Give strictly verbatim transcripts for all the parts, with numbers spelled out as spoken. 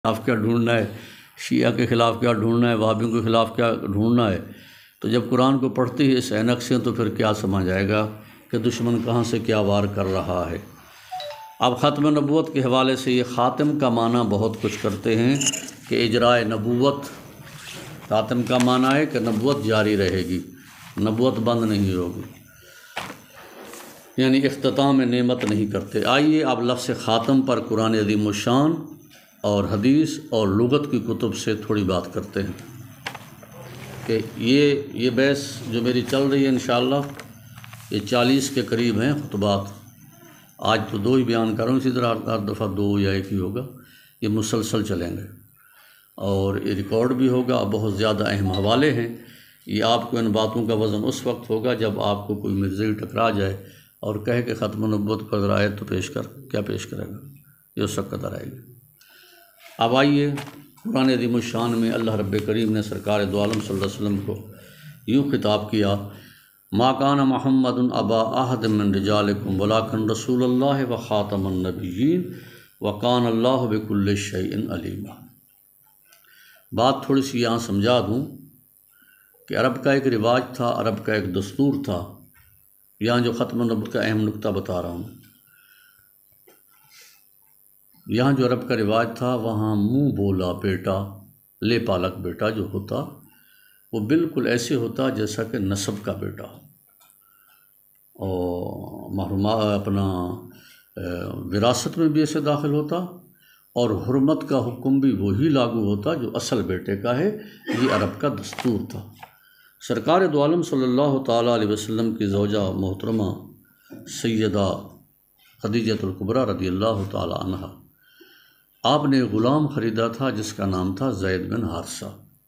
خلاف کیا ڈھونڈنا ہے، شیعہ کے خلاف کیا ڈھونڈنا ہے، وہابیوں کے خلاف کیا ڈھونڈنا ہے۔ تو جب قرآن کو پڑھتی ہے اس عینک سے تو پھر کیا سمجھ آئے گا کہ دشمن کہاں سے کیا وار کر رہا ہے۔ اب ختم نبوت کے حوالے سے یہ خاتم کا معنی بہت کچھ کرتے ہیں کہ اجرائے نبوت، خاتم کا معنی ہے کہ نبوت جاری رہے گی، نبوت بند نہیں ہوگی، یعنی اختتام نعمت نہیں کرتے۔ آئیے اب لفظ خاتم پر قرآن عظیم الشان اور حدیث اور لغت کی کتب سے تھوڑی بات کرتے ہیں کہ یہ یہ بحث جو میری چل رہی ہے انشاءاللہ یہ چالیس کے قریب ہیں خطبات۔ آج تو دو ہی بیان کر رہا ہوں، اسی طرح ہر دفعہ دو یا ایک ہی ہوگا، یہ مسلسل چلیں گے اور یہ ریکارڈ بھی ہوگا۔ بہت زیادہ اہم حوالے ہیں، یہ آپ کو ان باتوں کا وزن اس وقت ہوگا جب آپ کو کوئی مرزائی ٹکرا جائے اور کہے کہ ختم نبوت پر ذرا آیت تو پیش کر، کیا پیش کرے گا، یہ اس وقت قدر آئے گی۔ اب آئیے قرآن عظیم الشان میں اللہ رب کریم نے سرکار دو عالم صلی اللہ علیہ وسلم کو یوں خطاب کیا، ما کان محمد ابا احد من رجالکم ولکن رسول اللہ و خاتم النبیین وکان اللہ بکل شیء علیما۔ بات تھوڑی سی یہاں سمجھا دوں کہ عرب کا ایک رواج تھا، عرب کا ایک دستور تھا۔ یہاں جو ختم نبوت کا اہم نقطہ بتا رہا ہوں، یہاں جو عرب کا رواج تھا وہاں منہ بولا بیٹا، لے پالک بیٹا جو ہوتا وہ بالکل ایسے ہوتا جیسا کہ نسب کا بیٹا، اور محرومہ اپنا وراثت میں بھی ایسے داخل ہوتا اور حرمت کا حکم بھی وہی لاگو ہوتا جو اصل بیٹے کا ہے۔ یہ عرب کا دستور تھا۔ سرکار دو عالم صلی اللہ تعالیٰ علیہ وسلم کی زوجہ محترمہ سیدہ خدیجہ الکبریٰ رضی اللہ تعالیٰ عنہا، آپ نے غلام خریدا تھا جس کا نام تھا زید بن حارثہ۔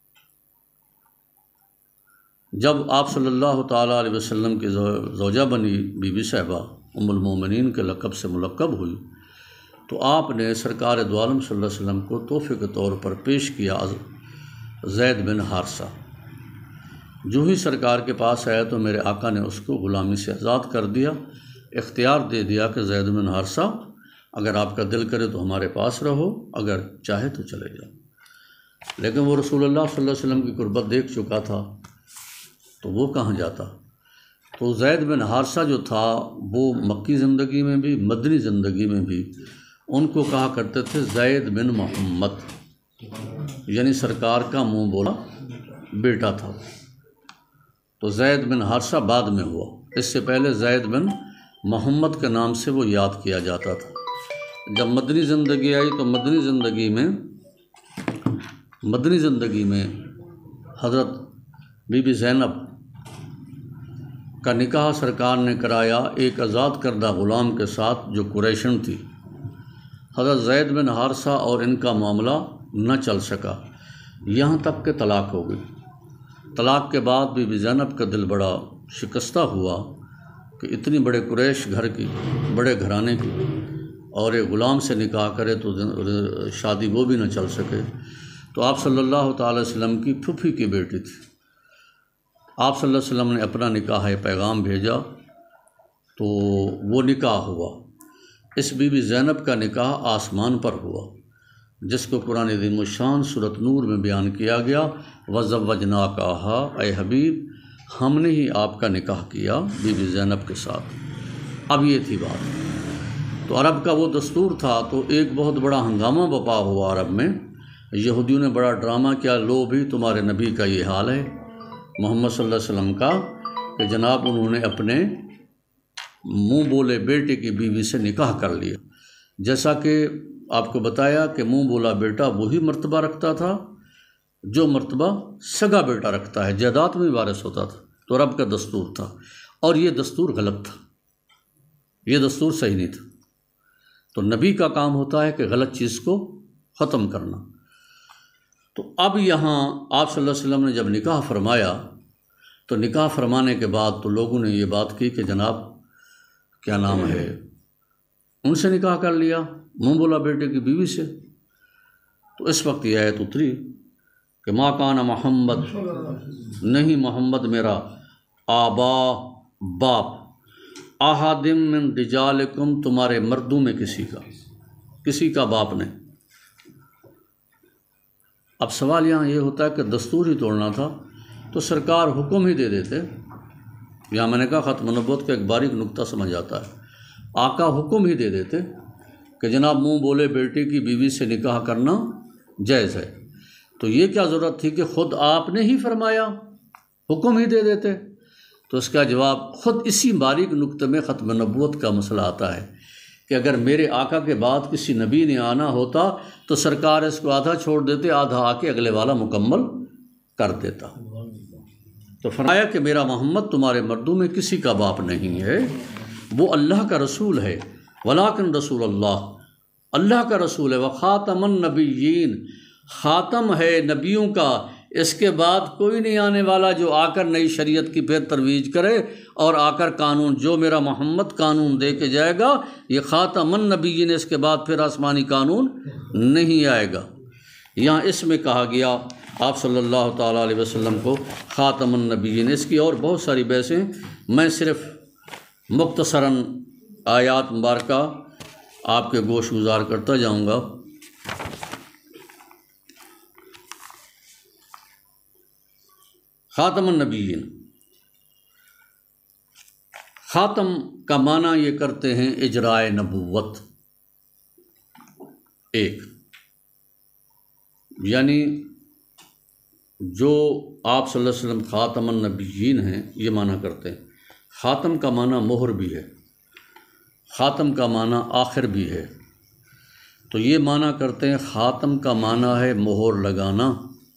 جب آپ صلی اللہ تعالیٰ علیہ وسلم کی زوجہ بنی بی بی صاحبہ ام المومنین کے لقب سے ملقب ہوئی تو آپ نے سرکار دو عالم صلی اللہ علیہ وسلم کو تحفے کے طور پر پیش کیا زید بن حارثہ۔ جو ہی سرکار کے پاس آیا تو میرے آقا نے اس کو غلامی سے آزاد کر دیا، اختیار دے دیا کہ زید بن حارثہ اگر آپ کا دل کرے تو ہمارے پاس رہو، اگر چاہے تو چلے جاؤ۔ لیکن وہ رسول اللہ صلی اللہ علیہ وسلم کی قربت دیکھ چکا تھا تو وہ کہاں جاتا۔ تو زید بن حارثہ جو تھا وہ مکی زندگی میں بھی مدنی زندگی میں بھی ان کو کہا کرتے تھے زید بن محمد، یعنی سرکار کا منہ بولا بیٹا تھا۔ تو زید بن حارثہ بعد میں ہوا، اس سے پہلے زید بن محمد کے نام سے وہ یاد کیا جاتا تھا۔ جب مدنی زندگی آئی تو مدنی زندگی میں مدنی زندگی میں حضرت بی بی زینب کا نکاح سرکار نے کرایا ایک آزاد کردہ غلام کے ساتھ جو قریشن تھی۔ حضرت زید بن حارثہ اور ان کا معاملہ نہ چل سکا، یہاں تک کہ طلاق ہو گئی۔ طلاق کے بعد بی بی زینب کا دل بڑا شکستہ ہوا کہ اتنی بڑے قریش گھر کی، بڑے گھرانے کی، اور ایک غلام سے نکاح کرے تو شادی وہ بھی نہ چل سکے۔ تو آپ صلی اللہ تعالی وسلم کی پھوپھی کی بیٹی تھی، آپ صلی اللہ علیہ وسلم نے اپنا نکاح پیغام بھیجا تو وہ نکاح ہوا۔ اس بی بی زینب کا نکاح آسمان پر ہوا، جس کو قرآن عظیم الشان سورۃ نور میں بیان کیا گیا، وَزَوَّجْنَاكَهَا، اے حبیب ہم نے ہی آپ کا نکاح کیا بی بی زینب کے ساتھ۔ اب یہ تھی بات، تو عرب کا وہ دستور تھا، تو ایک بہت بڑا ہنگامہ بپا ہوا عرب میں۔ یہودیوں نے بڑا ڈرامہ کیا، لو بھی تمہارے نبی کا یہ حال ہے محمد صلی اللہ علیہ وسلم کا کہ جناب انہوں نے اپنے منہ بولے بیٹے کی بیوی سے نکاح کر لیا۔ جیسا کہ آپ کو بتایا کہ منہ بولا بیٹا وہی مرتبہ رکھتا تھا جو مرتبہ سگا بیٹا رکھتا ہے، جائیداد میں وارث ہوتا تھا۔ تو عرب کا دستور تھا، اور یہ دستور غلط تھا، یہ دستور صحیح نہیں تھا۔ تو نبی کا کام ہوتا ہے کہ غلط چیز کو ختم کرنا۔ تو اب یہاں آپ صلی اللہ علیہ وسلم نے جب نکاح فرمایا تو نکاح فرمانے کے بعد تو لوگوں نے یہ بات کی کہ جناب کیا نام ہے، ان سے نکاح کر لیا، منہ بولا بیٹے کی بیوی سے۔ تو اس وقت یہ آیت اتری کہ ما کان محمد، نہیں محمد میرا، آبا باپ، احدم من رجالکم تمہارے مردوں میں کسی کا، کسی کا باپ نہیں۔ اب سوال یہاں یہ ہوتا ہے کہ دستور ہی توڑنا تھا تو سرکار حکم ہی دے دیتے. یہاں میں نے کہا ختم نبوت کا ایک باریک نقطہ سمجھ آتا ہے. آقا حکم ہی دے دیتے کہ جناب منہ بولے بیٹی کی بیوی سے نکاح کرنا جائز ہے. تو یہ کیا ضرورت تھی کہ خود آپ نے ہی فرمایا، حکم ہی دے دیتے؟ تو اس کا جواب خود اسی باریک نقطے میں ختم نبوت کا مسئلہ آتا ہے کہ اگر میرے آقا کے بعد کسی نبی نے آنا ہوتا تو سرکار اس کو آدھا چھوڑ دیتے، آدھا آ کے اگلے والا مکمل کر دیتا. تو فرمایا کہ میرا محمد تمہارے مردوں میں کسی کا باپ نہیں ہے، وہ اللہ کا رسول ہے. ولاکن رسول اللہ، اللہ کا رسول ہے. وخاتم النبیین، خاتم ہے نبیوں کا، اس کے بعد کوئی نہیں آنے والا جو آ کر نئی شریعت کی پھر ترویج کرے اور آ کر قانون، جو میرا محمد قانون دے کے جائے گا یہ خاتم النبیین، اس کے بعد پھر آسمانی قانون نہیں آئے گا. یہاں اس میں کہا گیا آپ صلی اللہ تعالیٰ علیہ وسلم کو خاتم النبیین. اس کی اور بہت ساری بحثیں، میں صرف مختصراً آیات مبارکہ آپ کے گوش گزار کرتا جاؤں گا. خاتم النبیین، خاتم کا معنی یہ کرتے ہیں اجرائے نبوت. ایک یعنی جو آپ صلی اللہ علیہ وسلم خاتم النبیین ہیں یہ معنی کرتے ہیں. خاتم کا معنی مہر بھی ہے، خاتم کا معنی آخر بھی ہے. تو یہ معنی کرتے ہیں خاتم کا معنی ہے مہر لگانا.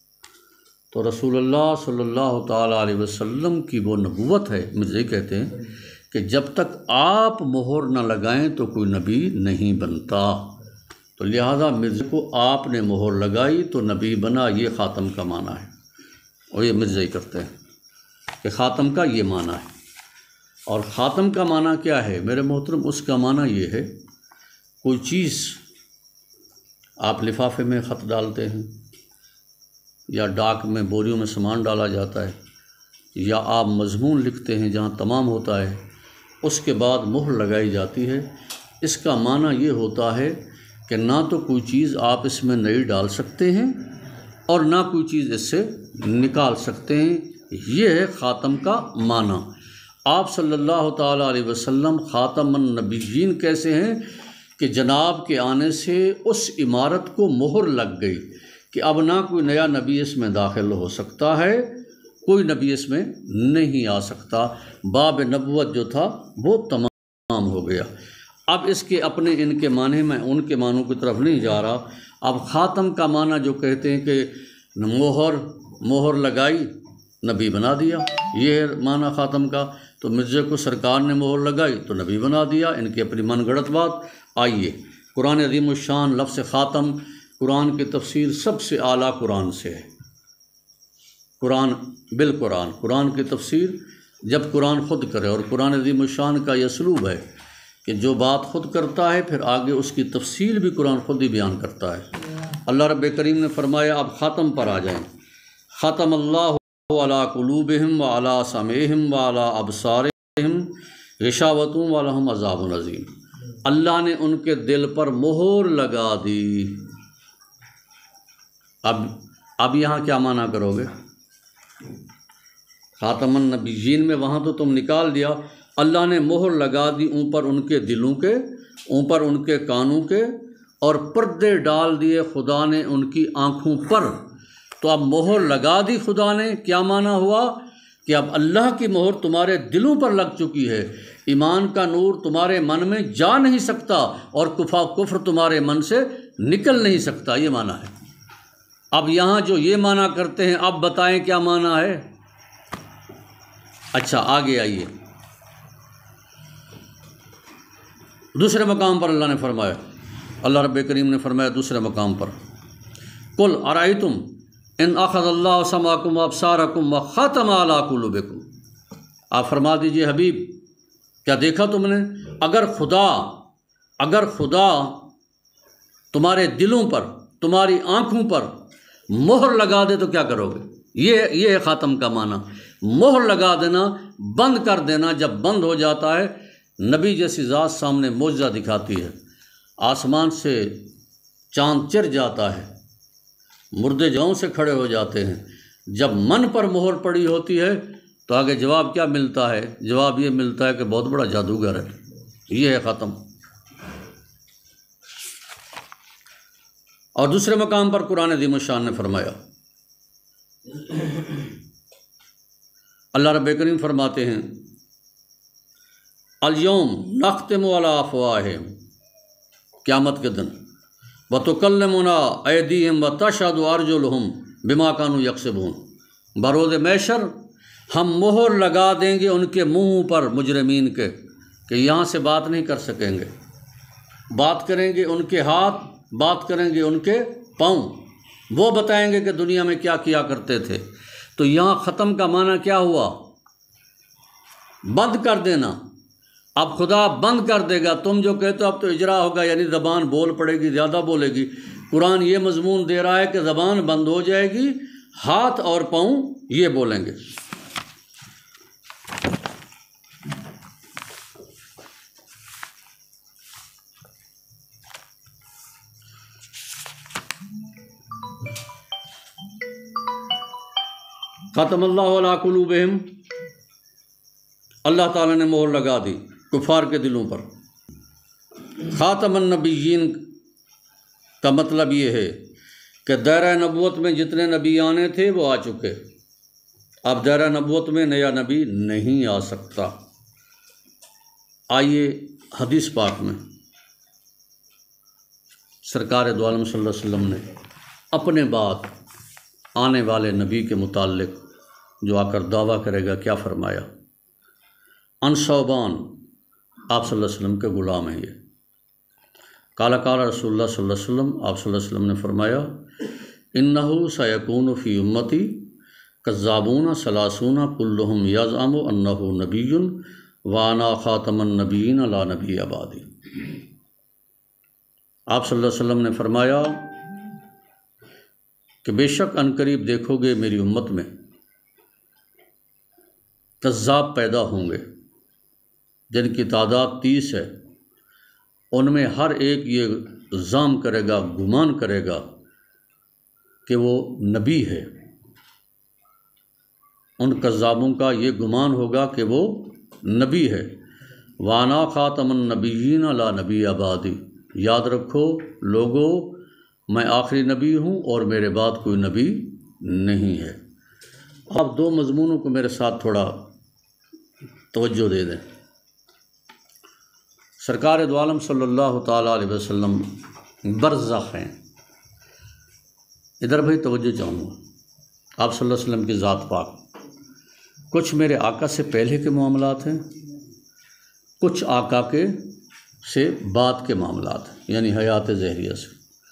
تو رسول اللہ صلی اللہ تعالیٰ علیہ وسلم کی وہ نبوت ہے، مجھے کہتے ہیں کہ جب تک آپ مہر نہ لگائیں تو کوئی نبی نہیں بنتا. تو لہذا مرزا کو آپ نے مہر لگائی تو نبی بنا، یہ خاتم کا معنی ہے. اور یہ مرزا ہی کرتے ہیں کہ خاتم کا یہ معنی ہے. اور خاتم کا معنی کیا ہے میرے محترم؟ اس کا معنی یہ ہے کوئی چیز آپ لفافے میں خط ڈالتے ہیں یا ڈاک میں بوریوں میں سامان ڈالا جاتا ہے، یا آپ مضمون لکھتے ہیں جہاں تمام ہوتا ہے، اس کے بعد مہر لگائی جاتی ہے. اس کا معنی یہ ہوتا ہے کہ نہ تو کوئی چیز آپ اس میں نئی ڈال سکتے ہیں اور نہ کوئی چیز اس سے نکال سکتے ہیں. یہ ہے خاتم کا معنی. آپ صلی اللہ تعالیٰ علیہ وسلم خاتم النبیین کیسے ہیں کہ جناب کے آنے سے اس عمارت کو مہر لگ گئی کہ اب نہ کوئی نیا نبی اس میں داخل ہو سکتا ہے، کوئی نبی اس میں نہیں آ سکتا. باب نبوت جو تھا وہ تمام ہو گیا. اب اس کے اپنے ان کے معنی میں ان کے معنوں کی طرف نہیں جا رہا. اب خاتم کا معنی جو کہتے ہیں کہ مہر مہر لگائی نبی بنا دیا، یہ ہے معنی خاتم کا. تو مرزا کو سرکار نے مہر لگائی تو نبی بنا دیا. ان کی اپنی من گھڑت بات. آئیے قرآن عظیم الشان لفظ خاتم، قرآن کی تفسیر سب سے اعلیٰ قرآن سے ہے. قرآن بالقرآن، قرآن کی تفسیر جب قرآن خود کرے. اور قرآن عظیم الشان کا یہ اسلوب ہے کہ جو بات خود کرتا ہے پھر آگے اس کی تفصیل بھی قرآن خود ہی بیان کرتا ہے. اللہ رب کریم نے فرمایا اب خاتم پر آ جائیں. ختم اللہ علی قلوبہم وعلی سمعہم وعلی ابصارہم غشاوۃ ولہم عذاب عظیم. اللہ نے ان کے دل پر مہر لگا دی. اب اب یہاں کیا معنی کرو گے؟ خاتم النبیین میں وہاں تو تم نکال دیا، اللہ نے مہر لگا دی اوپر ان کے دلوں کے، اوپر ان کے کانوں کے، اور پردے ڈال دیے خدا نے ان کی آنکھوں پر. تو اب مہر لگا دی خدا نے، کیا معنی ہوا کہ اب اللہ کی مہر تمہارے دلوں پر لگ چکی ہے. ایمان کا نور تمہارے من میں جا نہیں سکتا اور کفا کفر تمہارے من سے نکل نہیں سکتا. یہ معنی ہے. اب یہاں جو یہ معنی کرتے ہیں اب بتائیں کیا معنی ہے؟ اچھا آگے آئیے. دوسرے مقام پر اللہ نے فرمایا، اللہ رب کریم نے فرمایا دوسرے مقام پر، قل ارأیتم ان اخذ اللہ سمعکم وابصارکم وختم علی قلوبکم. آپ فرما دیجئے حبیب کیا دیکھا تم نے، اگر خدا اگر خدا تمہارے دلوں پر تمہاری آنکھوں پر مہر لگا دے تو کیا کرو گے؟ یہ یہ ہے خاتم کا معنی. مہر لگا دینا، بند کر دینا. جب بند ہو جاتا ہے نبی جیسی ذات سامنے معجزہ دکھاتی ہے، آسمان سے چاند چر جاتا ہے مردے جاؤں سے کھڑے ہو جاتے ہیں۔ جب من پر مہر پڑی ہوتی ہے تو آگے جواب کیا ملتا ہے؟ جواب یہ ملتا ہے کہ بہت بڑا جادوگر ہے، یہ ہے ختم۔ اور دوسرے مقام پر قرآن عظیم الشان نے فرمایا، اللہ رب کریم فرماتے ہیں الیوم نختم علی افواہہم، قیامت کے دن، وتکلمنا ایدیہم وتشہد ارجلہم بما کانوا یکسبون، بروز محشر ہم مہر لگا دیں گے ان کے منہ پر، مجرمین کے، کہ یہاں سے بات نہیں کر سکیں گے، بات کریں گے ان کے ہاتھ، بات کریں گے ان کے پاؤں، وہ بتائیں گے کہ دنیا میں کیا کیا کرتے تھے۔ تو یہاں ختم کا معنی کیا ہوا؟ بند کر دینا۔ اب خدا بند کر دے گا، تم جو کہتے ہو اب تو اجرا ہوگا، یعنی زبان بول پڑے گی، زیادہ بولے گی۔ قرآن یہ مضمون دے رہا ہے کہ زبان بند ہو جائے گی، ہاتھ اور پاؤں یہ بولیں گے۔ ختم اللہ علی قلوبہم، اللہ تعالیٰ نے مہر لگا دی کفار کے دلوں پر۔ خاتم النبیین کا مطلب یہ ہے کہ دائرہ نبوت میں جتنے نبی آنے تھے وہ آ چکے، اب دائرہ نبوت میں نیا نبی نہیں آ سکتا۔ آئیے حدیث پاک میں سرکار دو عالم صلی اللہ علیہ وسلم نے اپنے بعد آنے والے نبی کے متعلق جو آ کر دعویٰ کرے گا کیا فرمایا۔ ان ثوبان، آپ صلی اللہ علیہ وسلم کے غلام ہیں یہ۔ قال قال رسول اللہ صلی اللہ علیہ وسلم، آپ صلی اللہ علیہ وسلم نے فرمایا انہ سیکون فی امتی کذابون ثلاثون کلہم یزعم انہ نبی وانا خاتم النبیین لا نبی بعدی۔ آپ صلی اللہ علیہ وسلم نے فرمایا کہ بے شک عنقریب دیکھو گے میری امت میں کذاب پیدا ہوں گے، جن کی تعداد تیس ہے، ان میں ہر ایک یہ ظام کرے گا، گمان کرے گا کہ وہ نبی ہے۔ ان کذابوں کا یہ گمان ہوگا کہ وہ نبی ہے۔ وانا خاتم النبیین لا نبی بعدی، یاد رکھو لوگو میں آخری نبی ہوں اور میرے بعد کوئی نبی نہیں ہے۔ آپ دو مضمونوں کو میرے ساتھ تھوڑا توجہ دے دیں۔ سرکار دو عالم صلی اللہ تعالیٰ علیہ وسلم برزخ ہیں۔ ادھر بھائی توجہ چاہوں گا، آپ صلی اللہ علیہ وسلم کی ذات پاک، کچھ میرے آقا سے پہلے کے معاملات ہیں، کچھ آقا کے سے بعد کے معاملات ہیں، یعنی حیات ظہریہ سے۔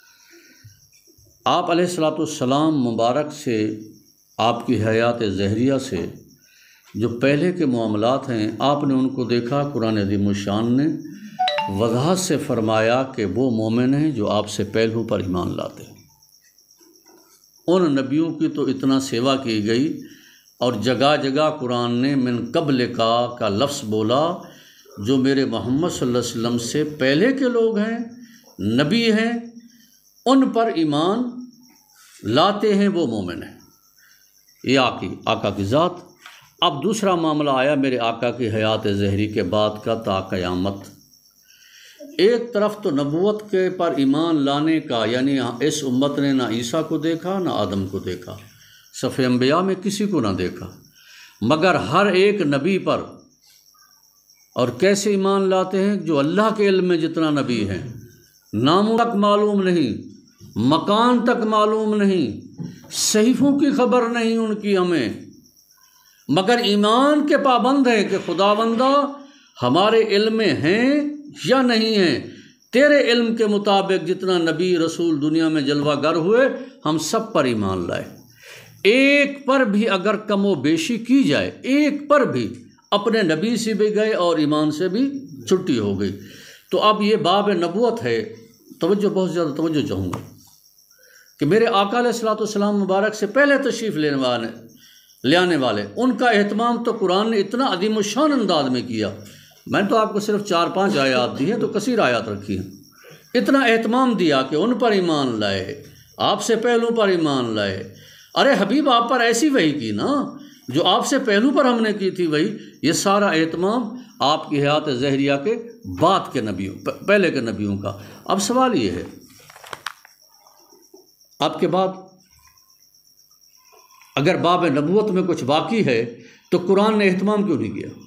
آپ علیہ الصلاۃ والسلام مبارک سے، آپ کی حیات ظہریہ سے جو پہلے کے معاملات ہیں، آپ نے ان کو دیکھا۔ قرآن عظیم الشان نے وضاحت سے فرمایا کہ وہ مومن ہیں جو آپ سے پہلو پر ایمان لاتے ہیں۔ ان نبیوں کی تو اتنا سیوا کی گئی، اور جگہ جگہ قرآن نے من قبل کا کا لفظ بولا، جو میرے محمد صلی اللہ علیہ وسلم سے پہلے کے لوگ ہیں، نبی ہیں، ان پر ایمان لاتے ہیں، وہ مومن ہیں۔ یہ آقی آقا کی ذات۔ اب دوسرا معاملہ آیا میرے آقا کی حیات ظہری کے بعد کا تا قیامت۔ ایک طرف تو نبوت کے پر ایمان لانے کا، یعنی اس امت نے نہ عیسیٰ کو دیکھا نہ آدم کو دیکھا، صف انبیاء میں کسی کو نہ دیکھا، مگر ہر ایک نبی پر، اور کیسے ایمان لاتے ہیں؟ جو اللہ کے علم میں جتنا نبی ہیں، ناموں تک معلوم نہیں، مکان تک معلوم نہیں، صحیفوں کی خبر نہیں ان کی ہمیں، مگر ایمان کے پابند ہیں کہ خداوندہ ہمارے علم میں ہیں یا نہیں ہیں، تیرے علم کے مطابق جتنا نبی رسول دنیا میں جلوہ گر ہوئے ہم سب پر ایمان لائے۔ ایک پر بھی اگر کم و بیشی کی جائے، ایک پر بھی، اپنے نبی سے بھی گئے اور ایمان سے بھی چھٹی ہو گئی۔ تو اب یہ باب نبوت ہے، توجہ بہت زیادہ توجہ چاہوں گا کہ میرے آقا علیہ الصلوۃ والسلام مبارک سے پہلے تشریف لینے والے لے آنے والے، ان کا اہتمام تو قرآن نے اتنا عظیم الشان انداز میں کیا۔ میں تو آپ کو صرف چار پانچ آیات دی ہیں، تو کثیر آیات رکھی ہیں۔ اتنا اہتمام دیا کہ ان پر ایمان لائے، آپ سے پہلو پر ایمان لائے۔ ارے حبیب آپ پر ایسی وحی کی نا جو آپ سے پہلو پر ہم نے کی تھی وہی، یہ سارا اہتمام آپ کی حیات ظہریہ کے بعد کے نبیوں پہلے کے نبیوں کا۔ اب سوال یہ ہے، آپ کے بعد اگر باب نبوت میں کچھ باقی ہے تو قرآن نے اہتمام کیوں نہیں کیا؟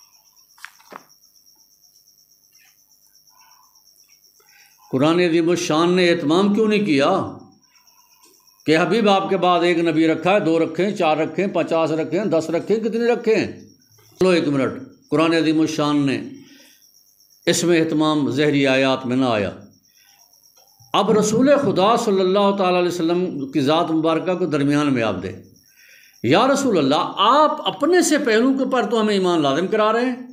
قرآن عظیم الشان نے اہتمام کیوں نہیں کیا کہ حبیب آپ کے بعد ایک نبی رکھا ہے، دو رکھیں، چار رکھیں، پچاس رکھیں، دس رکھیں، کتنے رکھیں؟ چلو ایک منٹ، قرآن عظیم الشان نے اس میں اہتمام ظہری آیات میں نہ آیا۔ اب رسول خدا صلی اللہ تعالیٰ علیہ وسلم کی ذات مبارکہ کو درمیان میں آپ دیں، یا رسول اللہ آپ اپنے سے پہلو کے پر تو ہمیں ایمان لازم کرا رہے ہیں،